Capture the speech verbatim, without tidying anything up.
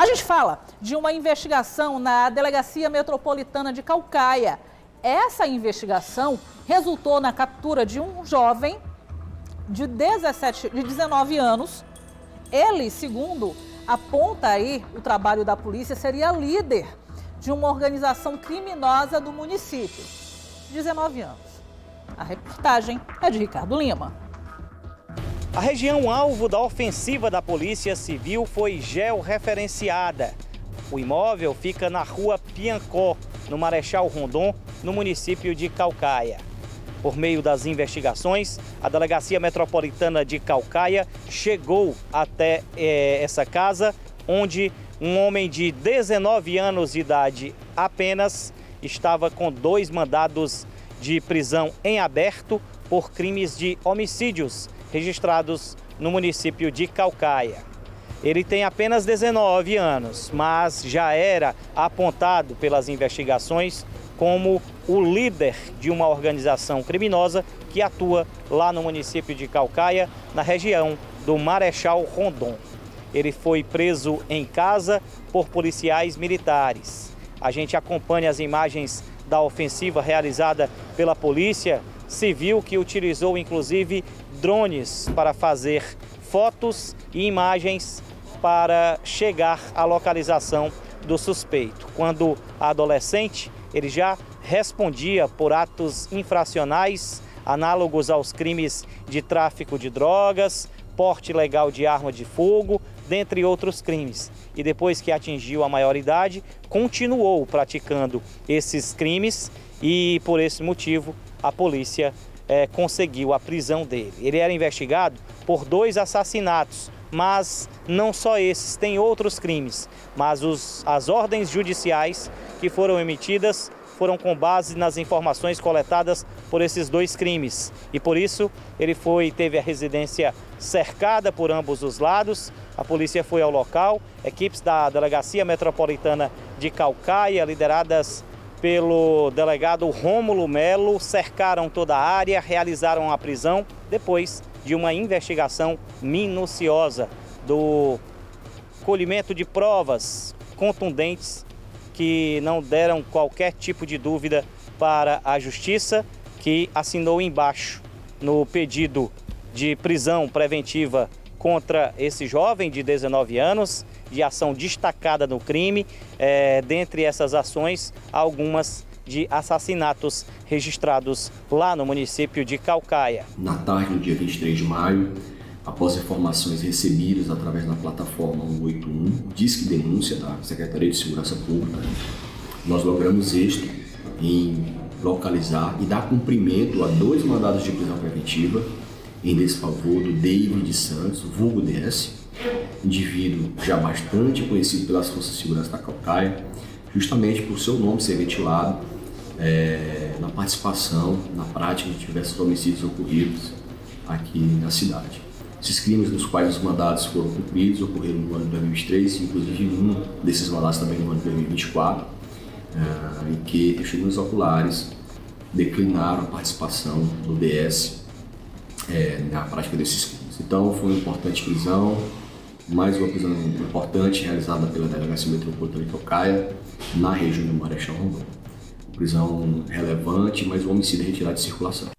A gente fala de uma investigação na Delegacia Metropolitana de Caucaia. Essa investigação resultou na captura de um jovem de, dezessete, de dezenove anos. Ele, segundo aponta aí o trabalho da polícia, seria líder de uma organização criminosa do município. dezenove anos. A reportagem é de Ricardo Lima. A região alvo da ofensiva da Polícia Civil foi georreferenciada. O imóvel fica na rua Piancó, no Marechal Rondon, no município de Caucaia. Por meio das investigações, a Delegacia Metropolitana de Caucaia chegou até eh, essa casa, onde um homem de dezenove anos de idade apenas estava com dois mandados de prisão em aberto por crimes de homicídios registrados no município de Caucaia. Ele tem apenas dezenove anos, mas já era apontado pelas investigações como o líder de uma organização criminosa que atua lá no município de Caucaia, na região do Marechal Rondon. Ele foi preso em casa por policiais militares. A gente acompanha as imagens da ofensiva realizada pela Polícia Civil, que utilizou inclusive drones para fazer fotos e imagens para chegar à localização do suspeito. Quando adolescente, ele já respondia por atos infracionais análogos aos crimes de tráfico de drogas, porte ilegal de arma de fogo, dentre outros crimes. E depois que atingiu a maioridade, continuou praticando esses crimes e, por esse motivo, a polícia é, conseguiu a prisão dele. Ele era investigado por dois assassinatos, mas não só esses, tem outros crimes. Mas os, as ordens judiciais que foram emitidas foram com base nas informações coletadas por esses dois crimes. E por isso ele foi, teve a residência cercada por ambos os lados. A polícia foi ao local, equipes da Delegacia Metropolitana de Caucaia, lideradas pelo delegado Rômulo Melo, cercaram toda a área, realizaram a prisão depois de uma investigação minuciosa do colhimento de provas contundentes que não deram qualquer tipo de dúvida para a Justiça, que assinou embaixo no pedido de prisão preventiva contra esse jovem de dezenove anos, de ação destacada no crime, é, dentre essas ações, algumas de assassinatos registrados lá no município de Caucaia. Na tarde do dia vinte e três de maio, após informações recebidas através da plataforma cento e oitenta e um, Disque Denúncia da Secretaria de Segurança Pública, nós logramos êxito em localizar e dar cumprimento a dois mandados de prisão preventiva em desfavor do David Santos, vulgo D S, indivíduo já bastante conhecido pelas Forças de Segurança da Caucaia, justamente por seu nome ser ventilado é, na participação, na prática de diversos homicídios ocorridos aqui na cidade. Esses crimes nos quais os mandados foram cumpridos ocorreram no ano de dois mil e vinte e três, inclusive um desses mandados também no ano de dois mil e vinte e quatro, é, em que testemunhas oculares declinaram a participação do D S é, na prática desses crimes. Então foi uma importante prisão, mais uma prisão importante realizada pela Delegacia Metropolitana de Caucaia, na região do Marechal Rondon. Prisão relevante, mas o homicídio é retirado de circulação.